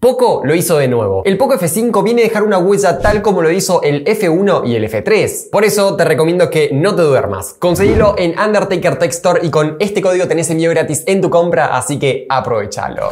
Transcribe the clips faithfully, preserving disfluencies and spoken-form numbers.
Poco lo hizo de nuevo. El Poco F cinco viene a dejar una huella tal como lo hizo el F uno y el F tres. Por eso te recomiendo que no te duermas. Conseguilo en Undertaker Tech Store y con este código tenés envío gratis en tu compra, así que aprovechalo.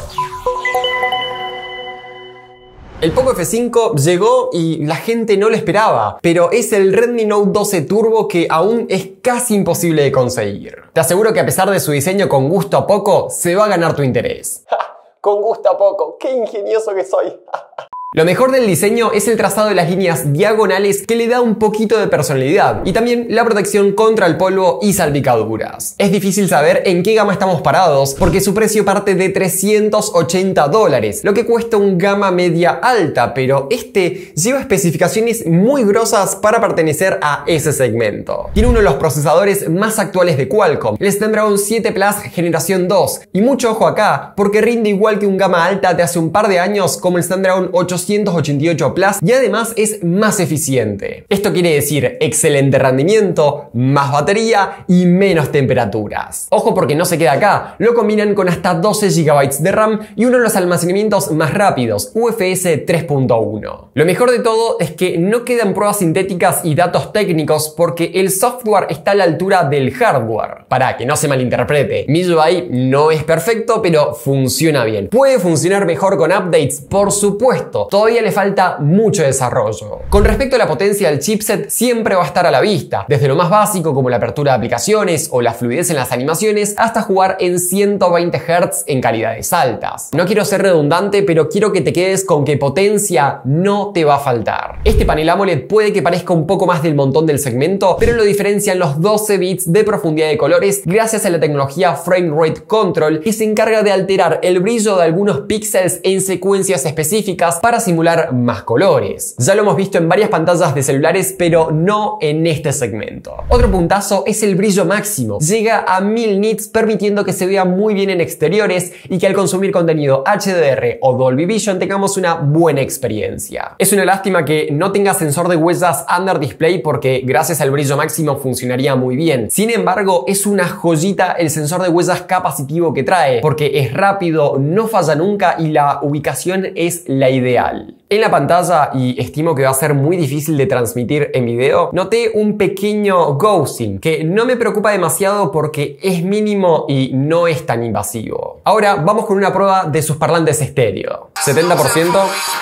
El Poco F cinco llegó y la gente no lo esperaba, pero es el Redmi Note doce Turbo que aún es casi imposible de conseguir. Te aseguro que a pesar de su diseño con gusto a poco, se va a ganar tu interés. Con gusto a poco, qué ingenioso que soy. Lo mejor del diseño es el trazado de las líneas diagonales que le da un poquito de personalidad y también la protección contra el polvo y salpicaduras. Es difícil saber en qué gama estamos parados porque su precio parte de trescientos ochenta dólares, lo que cuesta un gama media alta, pero este lleva especificaciones muy grosas para pertenecer a ese segmento. Tiene uno de los procesadores más actuales de Qualcomm, el Snapdragon siete Plus generación dos, y mucho ojo acá porque rinde igual que un gama alta de hace un par de años como el Snapdragon ochocientos ochenta y ocho Plus y además es más eficiente. Esto quiere decir excelente rendimiento, más batería y menos temperaturas. Ojo porque no se queda acá, lo combinan con hasta doce gigabytes de RAM y uno de los almacenamientos más rápidos, U F S tres punto uno. Lo mejor de todo es que no quedan pruebas sintéticas y datos técnicos porque el software está a la altura del hardware. Para que no se malinterprete, M I U I no es perfecto, pero funciona bien. ¿Puede funcionar mejor con updates? Por supuesto. Todavía le falta mucho desarrollo. Con respecto a la potencia del chipset, siempre va a estar a la vista, desde lo más básico como la apertura de aplicaciones o la fluidez en las animaciones, hasta jugar en ciento veinte hertz en calidades altas. No quiero ser redundante, pero quiero que te quedes con que potencia no te va a faltar. Este panel AMOLED puede que parezca un poco más del montón del segmento, pero lo diferencian los doce bits de profundidad de colores gracias a la tecnología Frame Rate Control, que se encarga de alterar el brillo de algunos píxeles en secuencias específicas para simular más colores. Ya lo hemos visto en varias pantallas de celulares, pero no en este segmento. Otro puntazo es el brillo máximo. Llega a mil nits, permitiendo que se vea muy bien en exteriores y que al consumir contenido H D R o Dolby Vision tengamos una buena experiencia. Es una lástima que no tenga sensor de huellas under display porque gracias al brillo máximo funcionaría muy bien. Sin embargo, es una joyita el sensor de huellas capacitivo que trae porque es rápido, no falla nunca y la ubicación es la ideal. En la pantalla, y estimo que va a ser muy difícil de transmitir en video, noté un pequeño ghosting que no me preocupa demasiado porque es mínimo y no es tan invasivo. Ahora vamos con una prueba de sus parlantes estéreo. setenta por ciento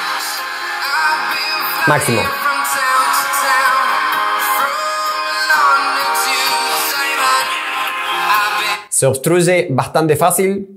máximo. Se obstruye bastante fácil.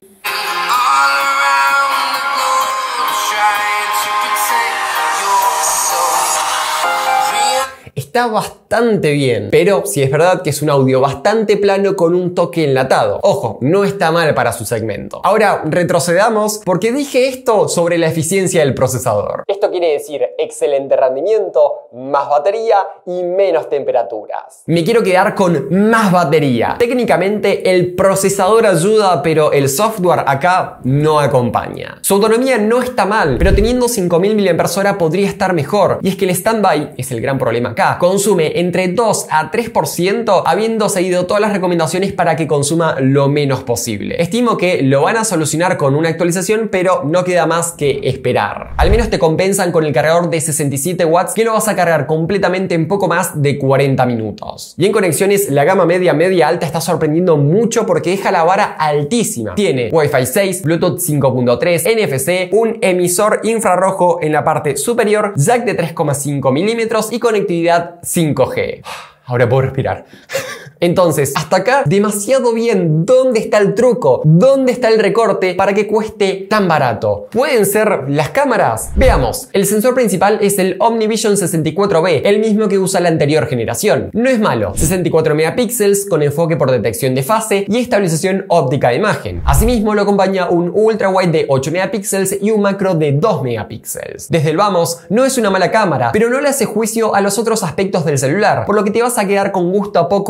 Está bastante bien, pero sí es verdad que es un audio bastante plano con un toque enlatado. Ojo, no está mal para su segmento. Ahora retrocedamos porque dije esto sobre la eficiencia del procesador. Esto quiere decir excelente rendimiento, más batería y menos temperaturas. Me quiero quedar con más batería. Técnicamente el procesador ayuda, pero el software acá no acompaña. Su autonomía no está mal, pero teniendo cinco mil miliamperios hora podría estar mejor. Y es que el standby es el gran problema acá. Consume entre dos a tres por ciento habiendo seguido todas las recomendaciones para que consuma lo menos posible. Estimo que lo van a solucionar con una actualización, pero no queda más que esperar. Al menos te compensan con el cargador de sesenta y siete watts que lo vas a cargar completamente en poco más de cuarenta minutos. Y en conexiones, la gama media media alta está sorprendiendo mucho porque deja la vara altísima. Tiene Wi-Fi seis, Bluetooth cinco punto tres, N F C, un emisor infrarrojo en la parte superior, jack de tres coma cinco milímetros y conectividad cinco G. Ahora puedo respirar. Entonces, hasta acá, demasiado bien. ¿Dónde está el truco? ¿Dónde está el recorte para que cueste tan barato? ¿Pueden ser las cámaras? Veamos. El sensor principal es el OmniVision sesenta y cuatro B, el mismo que usa la anterior generación. No es malo. sesenta y cuatro megapíxeles con enfoque por detección de fase y estabilización óptica de imagen. Asimismo, lo acompaña un ultra wide de ocho megapíxeles y un macro de dos megapíxeles. Desde el vamos, no es una mala cámara, pero no le hace juicio a los otros aspectos del celular, por lo que te vas a quedar con gusto a poco a pesar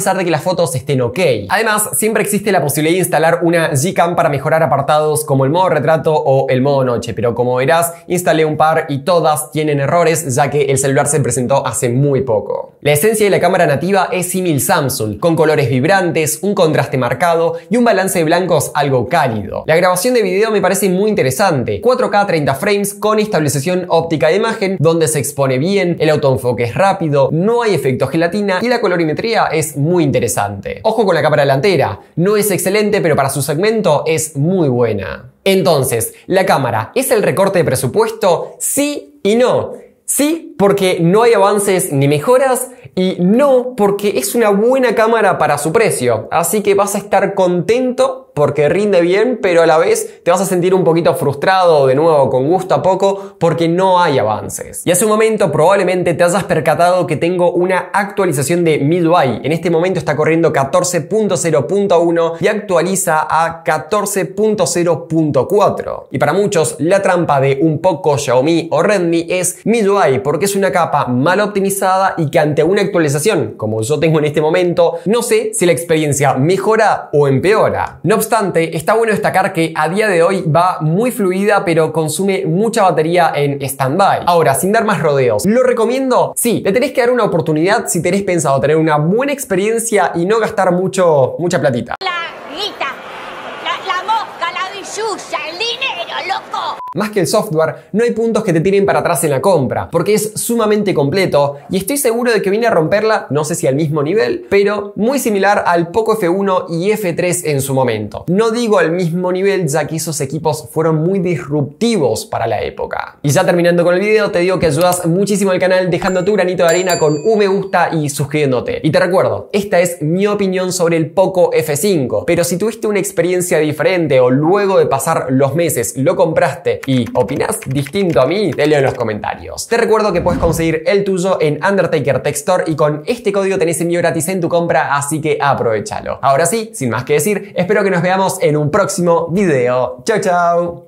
pesar de que las fotos estén ok. Además, siempre existe la posibilidad de instalar una Gcam para mejorar apartados como el modo retrato o el modo noche, pero como verás, instalé un par y todas tienen errores ya que el celular se presentó hace muy poco. La esencia de la cámara nativa es símil Samsung, con colores vibrantes, un contraste marcado y un balance de blancos algo cálido. La grabación de video me parece muy interesante, cuatro K treinta frames con estabilización óptica de imagen donde se expone bien, el autoenfoque es rápido, no hay efecto gelatina y la colorimetría es muy interesante. Ojo con la cámara delantera, no es excelente pero para su segmento es muy buena. Entonces, ¿la cámara es el recorte de presupuesto? Sí y no. Sí, porque no hay avances ni mejoras, y no, porque es una buena cámara para su precio. Así que vas a estar contento porque rinde bien, pero a la vez te vas a sentir un poquito frustrado, de nuevo, con gusto a poco, porque no hay avances. Y hace un momento probablemente te hayas percatado que tengo una actualización de M I U I. En este momento está corriendo catorce punto cero punto uno y actualiza a catorce punto cero punto cuatro. Y para muchos, la trampa de un Poco, Xiaomi o Redmi es M I U I, porque es una capa mal optimizada y que ante una actualización, como yo tengo en este momento, no sé si la experiencia mejora o empeora. No obstante, está bueno destacar que a día de hoy va muy fluida, pero consume mucha batería en stand-by. Ahora, sin dar más rodeos, ¿lo recomiendo? Sí, le tenés que dar una oportunidad si tenés pensado tener una buena experiencia y no gastar mucho, mucha platita. La guita, la, la mosca, la billulla, el dinero, loco. Más que el software, no hay puntos que te tiren para atrás en la compra, porque es sumamente completo y estoy seguro de que viene a romperla, no sé si al mismo nivel, pero muy similar al Poco F uno y F tres en su momento. No digo al mismo nivel, ya que esos equipos fueron muy disruptivos para la época. Y ya terminando con el video, te digo que ayudas muchísimo al canal dejando tu granito de arena con un me gusta y suscribiéndote. Y te recuerdo, esta es mi opinión sobre el Poco F cinco, pero si tuviste una experiencia diferente o luego de pasar los meses lo compraste y opinás distinto a mí, te leo en los comentarios. Te recuerdo que puedes conseguir el tuyo en Undertaker Tech Store y con este código tenés envío gratis en tu compra, así que aprovechalo. Ahora sí, sin más que decir, espero que nos veamos en un próximo video. Chau chau.